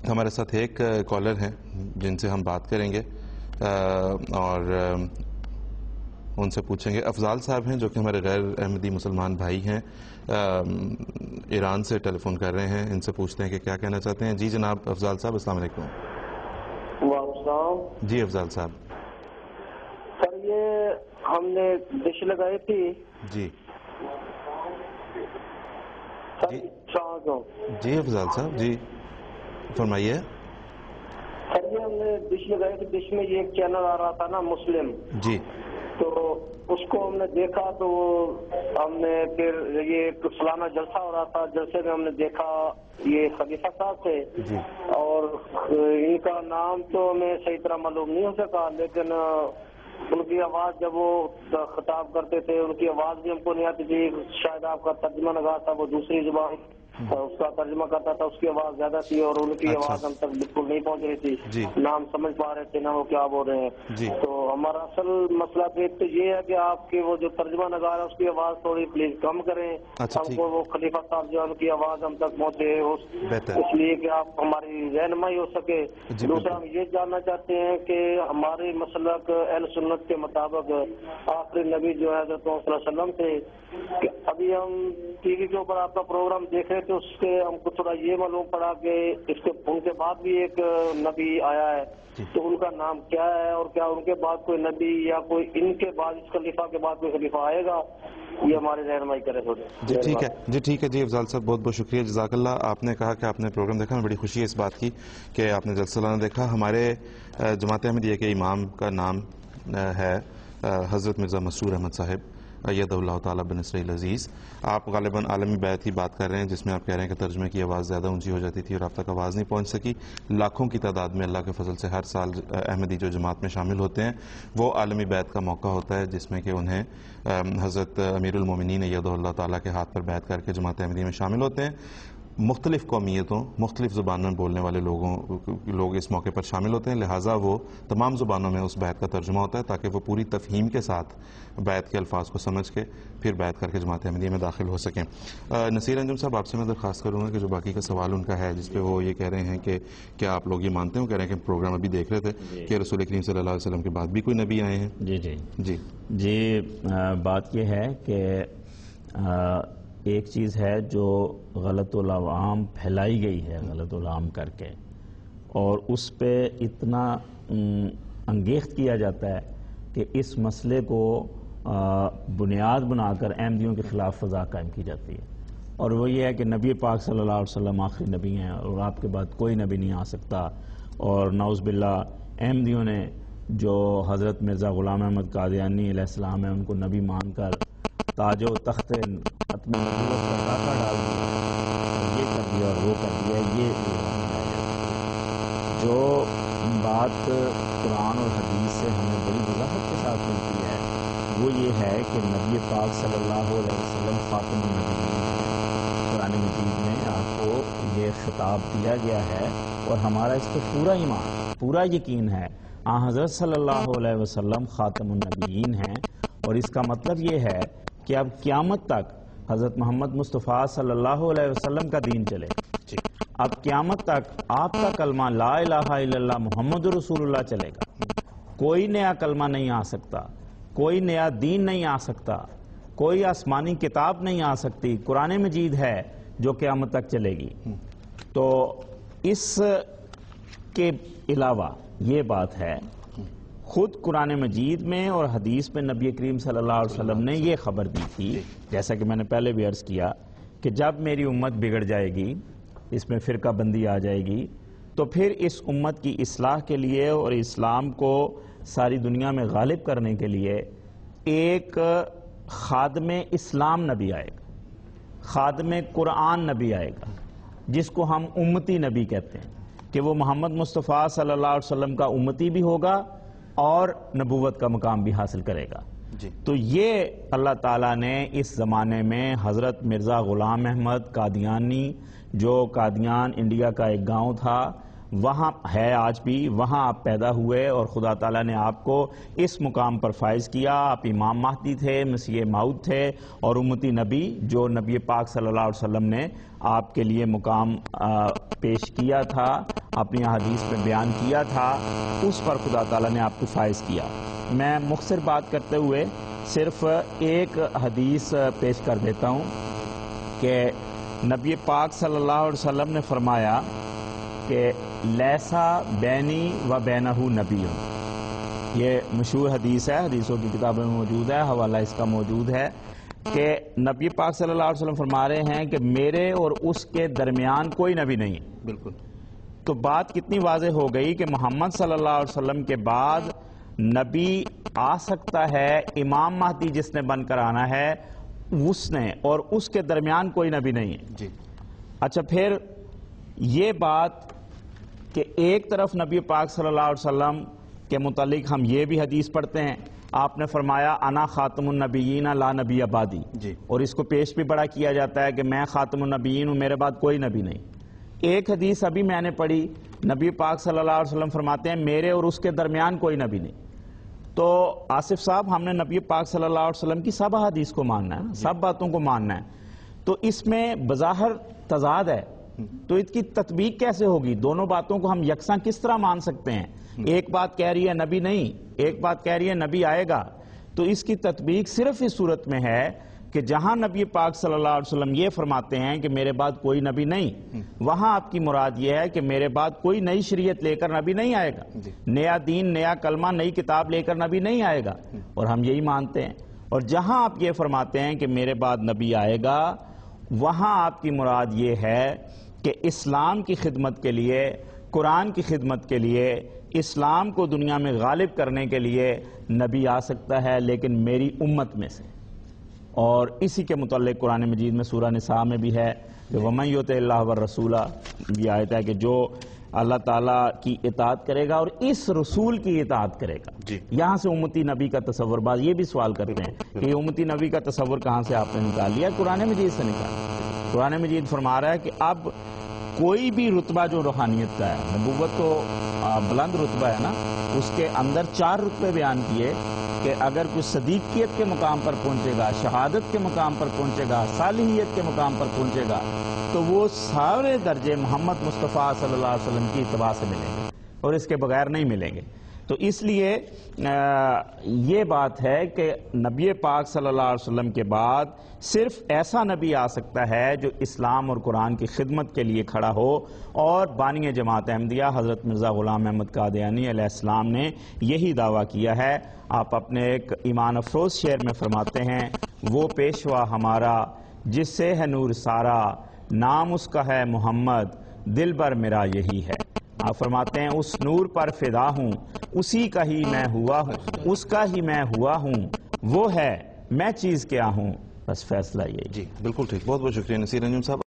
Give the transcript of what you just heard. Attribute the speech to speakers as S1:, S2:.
S1: ہمارے ساتھ ایک کالر ہیں جن سے ہم بات کریں گے اور ان سے پوچھیں گے. افضال صاحب ہیں جو کہ ہمارے غیر احمدی مسلمان بھائی ہیں, ایران سے ٹیلی فون کر رہے ہیں. ان سے پوچھتے ہیں کہ کیا کہنا چاہتے ہیں. جی جناب افضال صاحب, السلام علیکم.
S2: وعلیکم.
S1: جی افضال صاحب.
S2: سر یہ ہم نے ڈش لگائی تھی.
S1: جی
S2: جی
S1: افضال صاحب, جی فرمائیے.
S2: سر یہ ہم نے ڈش لگائی تھی, ڈش میں یہ ایک چینل آ رہا تھا نا مسلم,
S1: جی
S2: تو اس کو ہم نے دیکھا تو ہم نے پھر یہ ایک سالانہ جلسہ ہو رہا تھا, جلسے میں ہم نے دیکھا یہ خلیفہ صاحب تھے
S1: جی
S2: اور ان کا نام تو ہمیں صحیح طرح معلوم نہیں ہو سکا, لیکن ان کی آواز جب وہ خطاب کرتے تھے ان کی آواز بھی ہم کو نہیں آتی تھی. شاید آپ کا ترجمہ لگا تھا وہ دوسری زبان اس کا ترجمہ کرتا تھا, اس کی آواز زیادہ تھی اور ان کی
S1: اچھا
S2: آواز ہم تک بالکل نہیں پہنچ رہی تھی.
S1: جی
S2: نہ ہم سمجھ پا رہے تھے نہ وہ کیا بول رہے ہیں.
S1: جی
S2: تو ہمارا اصل مسئلہ تو یہ ہے کہ آپ کی وہ جو ترجمہ لگا رہا ہے اس کی آواز تھوڑی پلیز کم کریں.
S1: اچھا
S2: ہم
S1: ٹھیک,
S2: کو وہ خلیفہ صاحب جو ان کی آواز ہم تک پہنچے
S1: بہتر.
S2: اس لیے کہ آپ ہماری رہنمائی ہو سکے.
S1: جی
S2: دوسرا ہم یہ جاننا چاہتے ہیں کہ ہمارے مسلک اہل سنت کے مطابق آخری نبی جو ہے حضرت محمد صلی اللہ علیہ وسلم تھے. کہ ابھی ہم ٹی وی کے اوپر آپ کا پروگرام دیکھ رہے تھے, اس سے ہم کو تھوڑا یہ معلوم پڑا کہ ان کے بعد بھی ایک نبی آیا ہے, تو ان کا نام کیا ہے اور کیا ان کے بعد کوئی نبی یا کوئی ان کے بعد اس خلیفہ کے بعد کوئی خلیفہ آئے گا, یہ ہماری رہنمائی کرے تھوڑی.
S1: جی ٹھیک ہے, جی ٹھیک ہے. جی افضال صاحب بہت بہت شکریہ, جزاک اللہ. آپ نے کہا کہ آپ نے پروگرام دیکھا, میں بڑی خوشی ہے اس بات کی کہ آپ نے جلسہ سالانہ دیکھا. ہمارے جماعت احمدیہ کے امام کا نام ہے حضرت مرزا مسرور احمد صاحب ایدہ اللہ تعالیٰ بنصرہ العزیز. آپ غالباً عالمی بیعت کی بات کر رہے ہیں جس میں آپ کہہ رہے ہیں کہ ترجمے کی آواز زیادہ اونچی ہو جاتی تھی اور آپ تک آواز نہیں پہنچ سکی. لاکھوں کی تعداد میں اللہ کے فضل سے ہر سال احمدی جو جماعت میں شامل ہوتے ہیں وہ عالمی بیعت کا موقع ہوتا ہے جس میں کہ انہیں حضرت امیر المومنین ایدہ اللہ تعالیٰ کے ہاتھ پر بیعت کر کے جماعت احمدیہ میں شامل ہوتے ہیں. مختلف قومیتوں مختلف زبانوں میں بولنے والے لوگ اس موقع پر شامل ہوتے ہیں, لہٰذا وہ تمام زبانوں میں اس بیعت کا ترجمہ ہوتا ہے تاکہ وہ پوری تفہیم کے ساتھ بیعت کے الفاظ کو سمجھ کے پھر بیعت کر کے جماعت احمدیہ میں داخل ہو سکیں. نصیر انجم صاحب, آپ سے میں درخواست کروں گا کہ جو باقی کا سوال ان کا ہے جس پہ وہ یہ کہہ رہے ہیں کہ کیا آپ لوگ یہ مانتے ہیں, کہہ رہے ہیں کہ پروگرام ابھی دیکھ رہے تھے کہ رسول کریم صلی اللہ علیہ وسلم کے بعد بھی کوئی نبی آئے ہیں.
S3: جی جی
S1: جی
S3: جی بات یہ ہے کہ ایک چیز ہے جو غلط العوام پھیلائی گئی ہے غلط العام کر کے, اور اس پہ اتنا انگیخت کیا جاتا ہے کہ اس مسئلے کو بنیاد بنا کر احمدیوں کے خلاف فضا قائم کی جاتی ہے. اور وہ یہ ہے کہ نبی پاک صلی اللہ علیہ وسلم آخری نبی ہیں اور آپ کے بعد کوئی نبی نہیں آ سکتا. اور نعوذ باللہ احمدیوں نے جو حضرت مرزا غلام احمد قادیانی علیہ السلام ہیں ان کو نبی مان کر تاج و تخت ختم نبوت کا ڈاکہ ڈال دیا, یہ کر دیا اور وہ کر دیا. یہ جو بات قرآن اور حدیث سے ہمیں بڑی وضاحت کے ساتھ ملتی ہے وہ یہ ہے کہ نبی پاک صلی اللہ علیہ وسلم خاتم النبیین ہیں. قرآن مجید میں آپ کو یہ خطاب دیا گیا ہے اور ہمارا اس پہ پورا ایمان پورا یقین ہے. حضرت صلی اللہ علیہ وسلم خاتم النبیین ہیں, اور اس کا مطلب یہ ہے کہ اب قیامت تک حضرت محمد مصطفیٰ صلی اللہ علیہ وسلم کا دین چلے. اب قیامت تک آپ کا کلمہ لا الہ الا اللہ محمد رسول اللہ چلے گا. کوئی نیا کلمہ نہیں آ سکتا, کوئی نیا دین نہیں آ سکتا, کوئی آسمانی کتاب نہیں آ سکتی. قرآن مجید ہے جو قیامت تک چلے گی. تو اس کے علاوہ یہ بات ہے, خود قرآن مجید میں اور حدیث میں نبی کریم صلی اللہ علیہ وسلم نے یہ خبر دی تھی, جیسا کہ میں نے پہلے بھی عرض کیا, کہ جب میری امت بگڑ جائے گی, اس میں فرقہ بندی آ جائے گی, تو پھر اس امت کی اصلاح کے لیے اور اسلام کو ساری دنیا میں غالب کرنے کے لیے ایک خادم اسلام نبی آئے گا, خادم قرآن نبی آئے گا, جس کو ہم امتی نبی کہتے ہیں, کہ وہ محمد مصطفیٰ صلی اللہ علیہ وسلم کا امتی بھی ہوگا اور نبوت کا مقام بھی حاصل کرے گا. تو یہ اللہ تعالیٰ نے اس زمانے میں حضرت مرزا غلام احمد قادیانی, جو قادیان انڈیا کا ایک گاؤں تھا, وہاں ہے آج بھی, وہاں آپ پیدا ہوئے اور خدا تعالیٰ نے آپ کو اس مقام پر فائز کیا. آپ امام مہدی تھے, مسیح موعود تھے اور امتی نبی, جو نبی پاک صلی اللہ علیہ وسلم نے آپ کے لیے مقام پیش کیا تھا اپنی حدیث میں بیان کیا تھا اس پر خدا تعالیٰ نے آپ کو فائز کیا۔ میں مختصر بات کرتے ہوئے صرف ایک حدیث پیش کر دیتا ہوں کہ نبی پاک صلی اللہ علیہ وسلم نے فرمایا کہ لیسا بینی و بینہ نبی، یہ مشہور حدیث ہے، حدیثوں کی کتابوں میں موجود ہے، حوالہ اس کا موجود ہے کہ نبی پاک صلی اللہ علیہ وسلم فرما رہے ہیں کہ میرے اور اس کے درمیان کوئی نبی نہیں۔
S1: بالکل،
S3: تو بات کتنی واضح ہو گئی کہ محمد صلی اللہ علیہ وسلم کے بعد نبی آ سکتا ہے، امام مہدی جس نے بن کر آنا ہے اس نے، اور اس کے درمیان کوئی نبی نہیں ہے۔
S1: جی
S3: اچھا، پھر یہ بات کہ ایک طرف نبی پاک صلی اللہ علیہ وسلم کے متعلق ہم یہ بھی حدیث پڑھتے ہیں، آپ نے فرمایا انا خاتم النبیین لا نبی بعدی،
S1: جی،
S3: اور اس کو پیش بھی بڑا کیا جاتا ہے کہ میں خاتم النبیین ہوں، میرے بعد کوئی نبی نہیں۔ ایک حدیث ابھی میں نے پڑھی، نبی پاک صلی اللہ علیہ وسلم فرماتے ہیں میرے اور اس کے درمیان کوئی نبی نہیں۔ تو آصف صاحب، ہم نے نبی پاک صلی اللہ علیہ وسلم کی سب حدیث کو ماننا ہے، سب باتوں کو ماننا ہے، تو اس میں بظاہر تضاد ہے، تو اس کی تطبیق کیسے ہوگی؟ دونوں باتوں کو ہم یکساں کس طرح مان سکتے ہیں؟ ایک بات کہہ رہی ہے نبی نہیں، ایک بات کہہ رہی ہے نبی آئے گا، تو اس کی تطبیق صرف اس صورت میں ہے کہ جہاں نبی پاک صلی اللہ علیہ وسلم یہ فرماتے ہیں کہ میرے بعد کوئی نبی نہیں، وہاں آپ کی مراد یہ ہے کہ میرے بعد کوئی نئی شریعت لے کر نبی نہیں آئے گا، نیا دین، نیا کلمہ، نئی کتاب لے کر نبی نہیں آئے گا، اور ہم یہی مانتے ہیں۔ اور جہاں آپ یہ فرماتے ہیں کہ میرے بعد نبی آئے گا، وہاں آپ کی مراد یہ ہے کہ اسلام کی خدمت کے لیے، قرآن کی خدمت کے لیے، اسلام کو دنیا میں غالب کرنے کے لیے نبی آ سکتا ہے، لیکن میری امت میں سے۔ اور اسی کے متعلق قرآن مجید میں سورہ نساء میں بھی ہے کہ وَمَن يُطِعِ اللَّهَ وَالرَّسُولَ، یہ آیت ہے کہ جو اللہ تعالیٰ کی اطاعت کرے گا اور اس رسول کی اطاعت کرے گا۔
S1: جی،
S3: یہاں سے امتی نبی کا تصور، بعض یہ بھی سوال کرتے ہیں کہ یہ امتی نبی کا تصور کہاں سے آپ نے نکال لیا؟ قرآن مجید سے نکالا۔ قرآن مجید فرما رہا ہے کہ اب کوئی بھی رتبہ جو روحانیت کا ہے، نبوت تو بلند رتبہ ہے نا، اس کے اندر 4 رتبے بیان کیے کہ اگر کوئی صدیقیت کے مقام پر پہنچے گا، شہادت کے مقام پر پہنچے گا، صالحیت کے مقام پر پہنچے گا، تو وہ سارے درجے محمد مصطفیٰ صلی اللہ علیہ وسلم کی اتباع سے ملیں گے اور اس کے بغیر نہیں ملیں گے۔ تو اس لیے یہ بات ہے کہ نبی پاک صلی اللہ علیہ وسلم کے بعد صرف ایسا نبی آ سکتا ہے جو اسلام اور قرآن کی خدمت کے لیے کھڑا ہو، اور بانی جماعت احمدیہ حضرت مرزا غلام احمد قادیانی علیہ السلام نے یہی دعویٰ کیا ہے۔ آپ اپنے ایک ایمان افروز شعر میں فرماتے ہیں وہ پیشوا ہمارا جس سے ہے نور سارا، نام اس کا ہے محمد، دل بر میرا یہی ہے۔ آپ فرماتے ہیں اس نور پر فدا ہوں، اسی کا ہی میں ہوا ہوں، اس کا ہی میں ہوا ہوں، وہ ہے میں چیز کیا ہوں، بس فیصلہ یہی۔
S1: جی بالکل ٹھیک، بہت بہت شکریہ نصیر انجم صاحب۔